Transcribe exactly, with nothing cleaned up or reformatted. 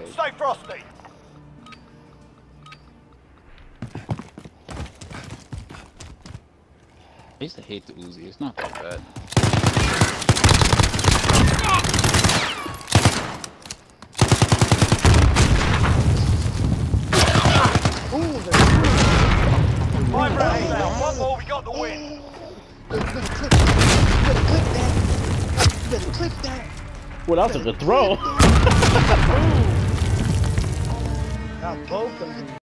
Stay frosty. I used to hate the Uzi. It's not that bad. Ooh, there's two. Five rounds down. One more, we got the win. You better clip, you better clip that. You better clip that. Well, that was a good throw. Now both of them.